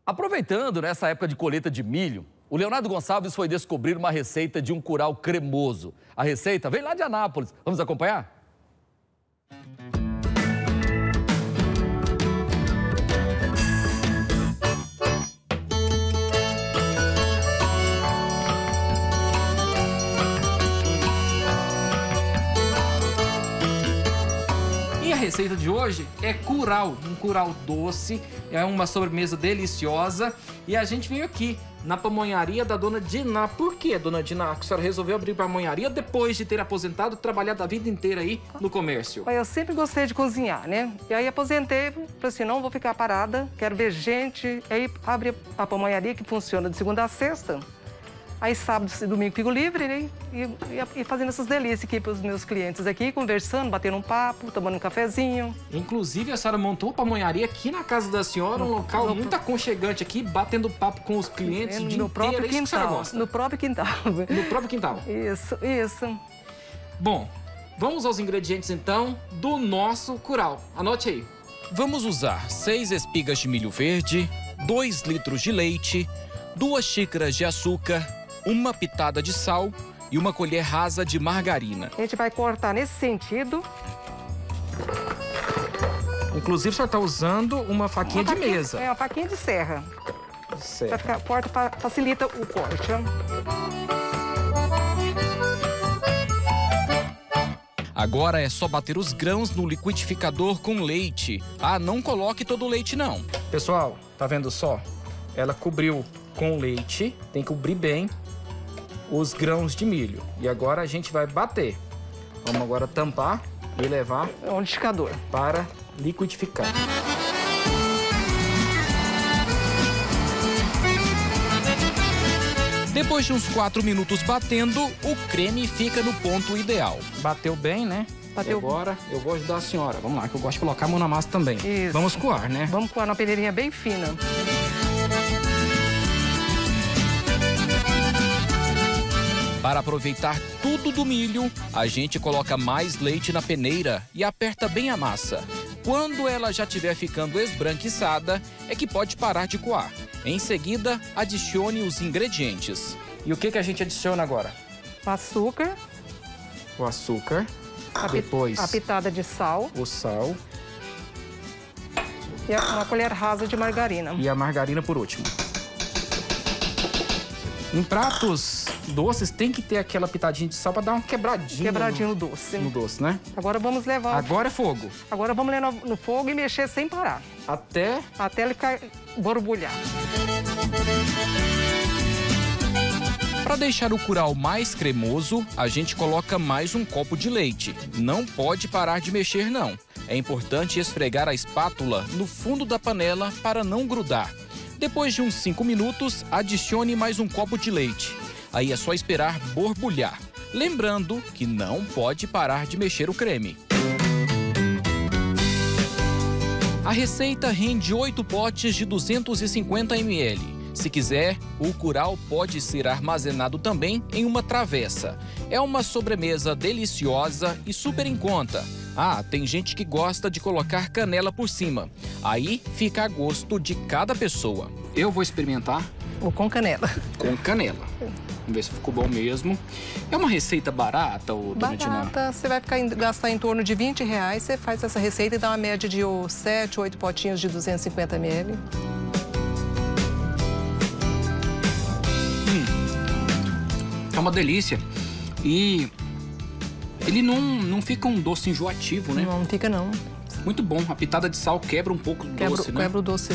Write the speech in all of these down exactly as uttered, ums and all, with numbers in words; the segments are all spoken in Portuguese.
Aproveitando nessa época de colheita de milho, o Leonardo Gonçalves foi descobrir uma receita de um curau cremoso. A receita vem lá de Anápolis. Vamos acompanhar? A receita de hoje é curau, um curau doce, é uma sobremesa deliciosa e a gente veio aqui na pamonharia da Dona Diná. Por que, Dona Diná, que a senhora resolveu abrir pamonharia depois de ter aposentado e trabalhado a vida inteira aí no comércio? Eu sempre gostei de cozinhar, né? E aí aposentei, falei assim, não vou ficar parada, quero ver gente. Aí abre a pamonharia que funciona de segunda a sexta. Aí sábado e domingo fico livre, né? E, e, e fazendo essas delícias aqui para os meus clientes aqui, conversando, batendo um papo, tomando um cafezinho. Inclusive, a senhora montou a pamonharia aqui na casa da senhora, um local no, muito aconchegante aqui, batendo papo com os clientes é, o dia no inteiro. próprio É isso que a senhora quintal, gosta? no próprio quintal. No próprio quintal. Isso, isso. Bom, vamos aos ingredientes então do nosso curau. Anote aí. Vamos usar seis espigas de milho verde, dois litros de leite, duas xícaras de açúcar, uma pitada de sal e uma colher rasa de margarina. A gente vai cortar nesse sentido. Inclusive, a senhora está usando uma faquinha uma de faquinha, mesa. É, uma faquinha de serra. Certo. Vai ficar, porta, facilita o corte, ó. Agora é só bater os grãos no liquidificador com leite. Ah, não coloque todo o leite, não. Pessoal, tá vendo só? Ela cobriu com leite, tem que cobrir bem os grãos de milho. E agora a gente vai bater. Vamos agora tampar e levar É um liquidificador para liquidificar. Depois de uns quatro minutos batendo, o creme fica no ponto ideal. Bateu bem, né? Bateu. E agora eu vou ajudar a senhora. Vamos lá, que eu gosto de colocar a mão na massa também. Isso. Vamos coar, né? Vamos coar na peneirinha bem fina. Para aproveitar tudo do milho, a gente coloca mais leite na peneira e aperta bem a massa. Quando ela já estiver ficando esbranquiçada, é que pode parar de coar. Em seguida, adicione os ingredientes. E o que, que a gente adiciona agora? O açúcar. O açúcar. A Depois, a pitada de sal. o sal. E uma colher rasa de margarina. E a margarina por último. Em pratos doces tem que ter aquela pitadinha de sal para dar uma quebradinha. Quebradinho no, no doce. no doce, né? Agora vamos levar... Agora é fogo. Agora vamos levar no fogo e mexer sem parar. Até... Até ele ficar borbulhar. Para deixar o curau mais cremoso, a gente coloca mais um copo de leite. Não pode parar de mexer, não. É importante esfregar a espátula no fundo da panela para não grudar. Depois de uns cinco minutos, adicione mais um copo de leite. Aí é só esperar borbulhar. Lembrando que não pode parar de mexer o creme. A receita rende oito potes de duzentos e cinquenta mililitros. Se quiser, o curau pode ser armazenado também em uma travessa. É uma sobremesa deliciosa e super em conta. Ah, tem gente que gosta de colocar canela por cima. Aí fica a gosto de cada pessoa. Eu vou experimentar Ou com canela. com canela. Vamos ver se ficou bom mesmo. É uma receita barata, ô, dona Diná? Barata, você vai ficar em, gastar em torno de vinte reais. Você faz essa receita e dá uma média de oh, sete, oito potinhos de duzentos e cinquenta mililitros. É uma delícia. E ele não, não fica um doce enjoativo, né? Não, não fica não. Muito bom. A pitada de sal quebra um pouco do Quebra, doce, né? quebra o doce.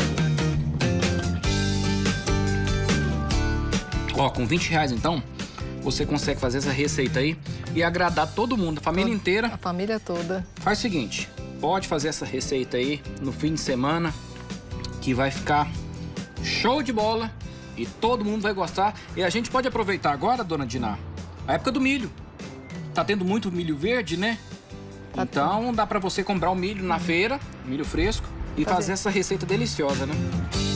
Ó, com vinte reais, então, você consegue fazer essa receita aí e agradar todo mundo, a família Toda, inteira. A família toda. Faz o seguinte, pode fazer essa receita aí no fim de semana, que vai ficar show de bola e todo mundo vai gostar. E a gente pode aproveitar agora, dona Diná, a época do milho. Tá tendo muito milho verde, né? Tá Então dá pra você comprar o milho na feira, milho fresco, e Fazer. fazer essa receita deliciosa, né?